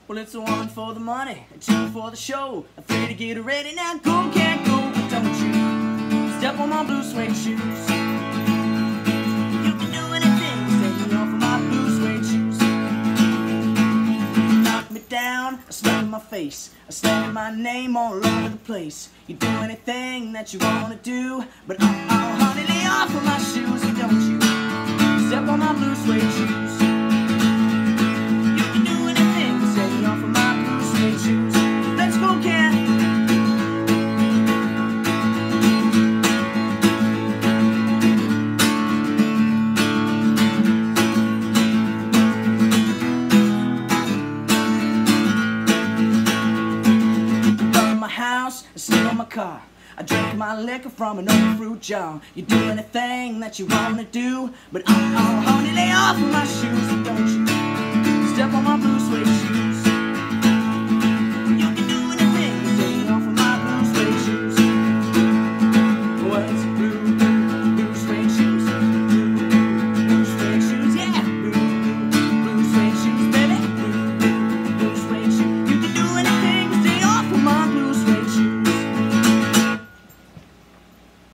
Well, it's a one for the money, a two for the show, a three to get ready. Now go, can't go, but don't you step on my blue suede shoes. You can do anything, take me off of my blue suede shoes. Knock me down, I spit in my face, I slam my name all over the place. You do anything that you wanna do, but oh, honey, lay off of my shoes, and don't you step on my blue suede shoes. You can do anything, take me off of my blue suede shoes. Let's go, cat. House, I sit on my car, I drink my liquor from an old fruit jar. You do anything that you wanna do, but oh, honey, lay off of my shoes.